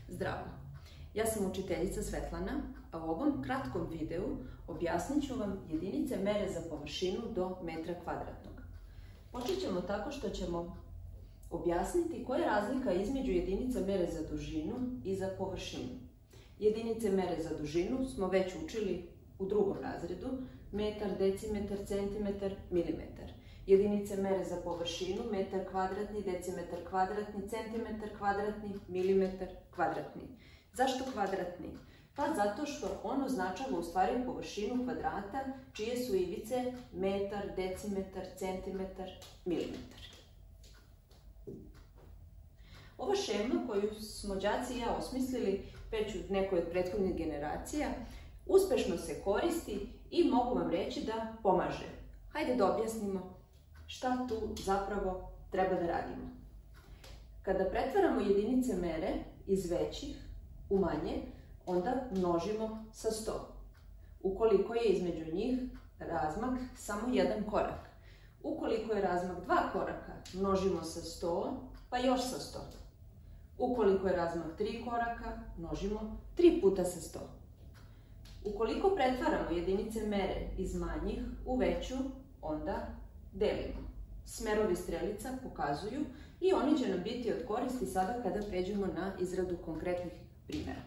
Zdravo! Ja sam učiteljica Svetlana, a u ovom kratkom videu objasnit ću vam jedinice mere za površinu do metra kvadratnog. Počet ćemo tako što ćemo objasniti koja je razlika između jedinica mere za dužinu i za površinu. Jedinice mere za dužinu smo već učili u drugom razredu, metar, decimetar, centimetar, milimetar. Jedinice mere za površinu, metar kvadratni, decimetar kvadratni, centimetar kvadratni, milimetar kvadratni. Zašto kvadratni? Pa zato što on označava u stvari površinu kvadrata čije su ivice metar, decimetar, centimetar, milimetar. Ova šema koju smo đaci i ja osmislili već u nekoj od prethodnih generacija uspešno se koristi i mogu vam reći da pomaže. Hajde da objasnimo šta tu zapravo treba da radimo. Kada pretvaramo jedinice mere iz većih u manje, onda množimo sa 100. Ukoliko je između njih razmak samo jedan korak. Ukoliko je razmak 2 koraka, množimo sa 100, pa još sa 100. Ukoliko je razmak 3 koraka, množimo 3 puta sa 100. Ukoliko pretvaramo jedinice mere iz manjih u veću, onda delimo. Smerovi strelica pokazuju i oni će nam biti od koristi sada kada pređemo na izradu konkretnih primjera.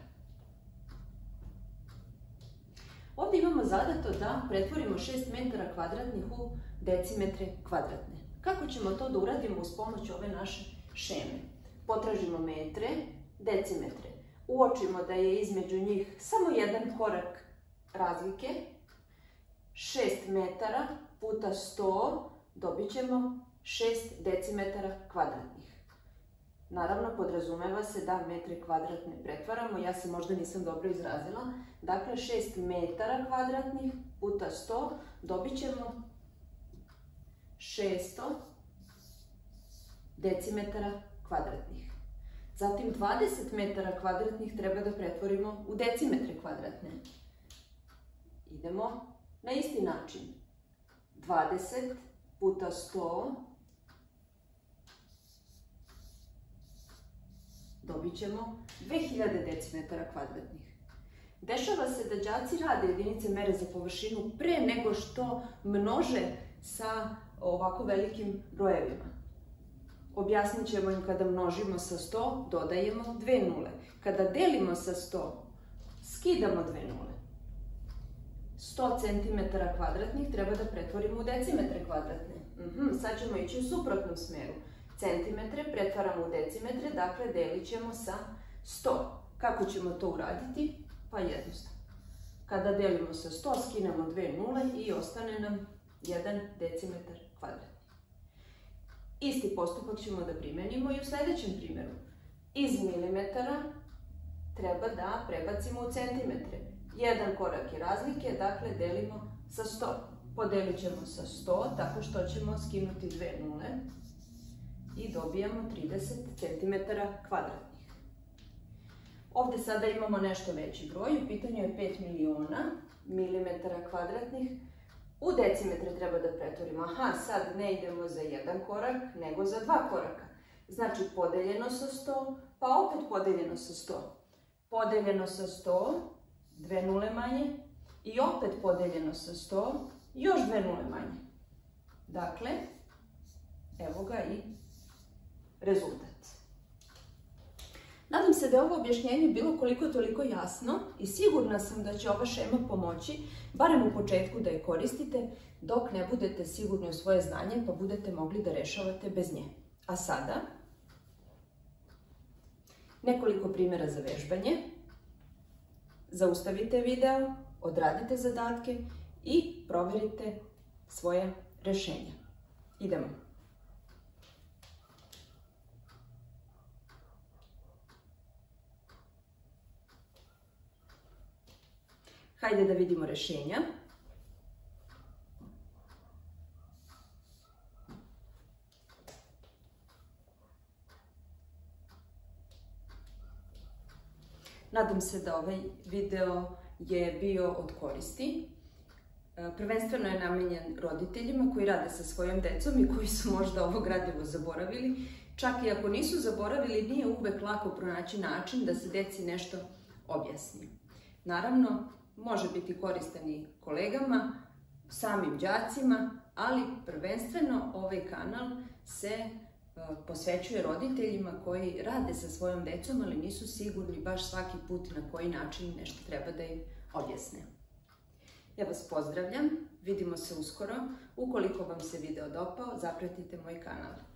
Ovdje imamo zadato da pretvorimo 6 metara kvadratnih u decimetre kvadratne. Kako ćemo to da uradimo uz pomoć ove naše šeme? Potražimo metre, decimetre. Uočimo da je između njih samo jedan korak razlike. 6 metara puta 100 dobit ćemo 6 decimetara kvadratnih. Naravno, podrazumeva se da metre kvadratne pretvaramo, ja se možda nisam dobro izrazila. Dakle, 6 metara kvadratnih puta 100 dobit ćemo 600 decimetara kvadratnih. Zatim 20 metara kvadratnih treba da pretvorimo u decimetre kvadratne. Idemo na isti način. 20 puta 100 dobit ćemo 2000 decimetara kvadratnih. Dešava se da đaci rade jedinice mere za površinu pre nego što množe sa ovako velikim brojevima. Objasnit ćemo im kada množimo sa 100, dodajemo 2 nule. Kada delimo sa 100, skidamo 2 nule. 100 cm kvadratnih treba da pretvorimo u decimetre kvadratne. Sad ćemo ići u suprotnom smeru. Centimetre pretvaramo u decimetre, dakle delit ćemo sa 100. Kako ćemo to uraditi? Pa jednostavno. Kada delimo sa 100, skinemo 2 nule i ostane nam 1 decimetar kvadratni. Isti postupak ćemo da primenimo i u sljedećem primjeru. Iz milimetara treba da prebacimo u centimetre. Jedan korak je razlike, dakle delimo sa 100. Podelit ćemo sa 100 tako što ćemo skinuti 2 nule i dobijamo 30 cm kvadratnih. Ovdje sada imamo nešto veći broj, u pitanju je 5 miliona milimetara kvadratnih. U decimetre treba da pretvorimo. Sad ne idemo za jedan korak, nego za 2 koraka. Znači podeljeno sa 100, pa opet podeljeno sa 100. Podeljeno sa 100, 2 nule manje, i opet podeljeno sa 100, još 2 nule manje. Dakle, evo ga i rezultat. Nadam se da je ovo objašnjenje bilo koliko toliko jasno i sigurna sam da će ova šema pomoći, barem u početku da je koristite, dok ne budete sigurni u svoje znanje pa budete mogli da rešavate bez nje. A sada, nekoliko primjera za vežbanje. Zaustavite video, odradite zadatke i proverite svoje rešenja. Idemo. Hajde da vidimo rešenja. Nadam se da ovaj video je bio od koristi. Prvenstveno je namenjen roditeljima koji rade sa svojom decom i koji su možda ovo gradivo zaboravili Čak i ako nisu zaboravili, nije uvek lako pronaći način da se deci nešto objasni. Naravno, može biti koristan i kolegama, samim đacima, ali prvenstveno ovaj kanal se posvećuje roditeljima koji rade sa svojom decom, ali nisu sigurni baš svaki put na koji način nešto treba da im objasne. Ja vas pozdravljam, vidimo se uskoro. Ukoliko vam se video dopao, zapratite moj kanal.